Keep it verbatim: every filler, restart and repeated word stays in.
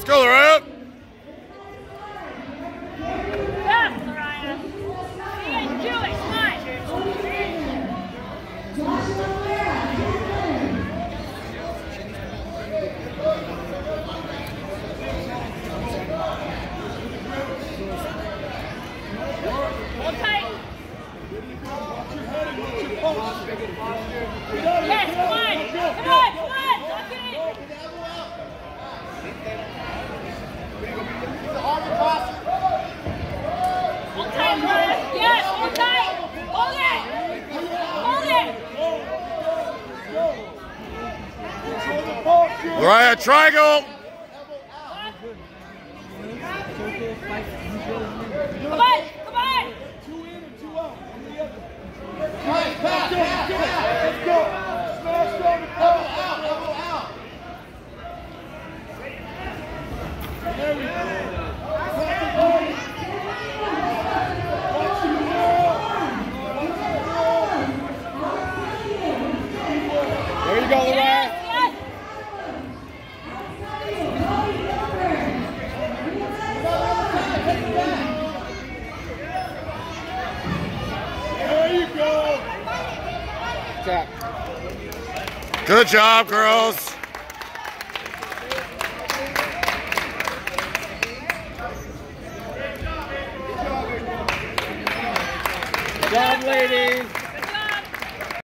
Go, Lariah. Yes, Lariah. See you do it. Come on. Hold tight. Yes, come on. Come on, come on. Lock it in. Hold tight, Lariah. Yes, hold tight. Hold it. Hold it. Lariah, triangle. Come on, come on. Two in and two out. Nice pass, pass, pass. Let's go. Smash on the ball. Elbow out, elbow out. There we go. There you go, Lariah. Yes, yes. There you go. Tap. Good job, girls. Good job, ladies.